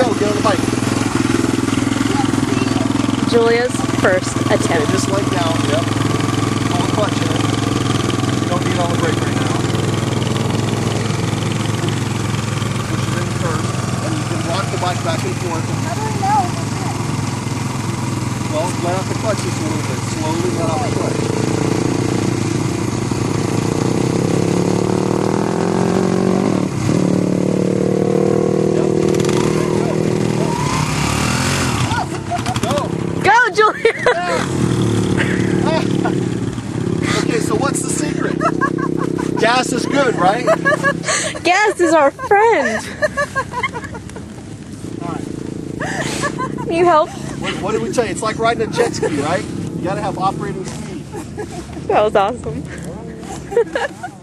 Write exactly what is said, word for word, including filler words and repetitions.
go, get on the bike. Julia's first attempt. Okay, just lay down, yep. Pull the clutch in. You don't need on the brake right now. Push it in first, and you can rock the bike back and forth. How do I know? Well, let out the clutch just a little bit. Slowly let out the clutch. Go, Julia! Okay, so what's the secret? Gas is good, right? Gas is our friend. You help? What, what did we tell you? It's like riding a jet ski, right? You gotta have operating speed. That was awesome.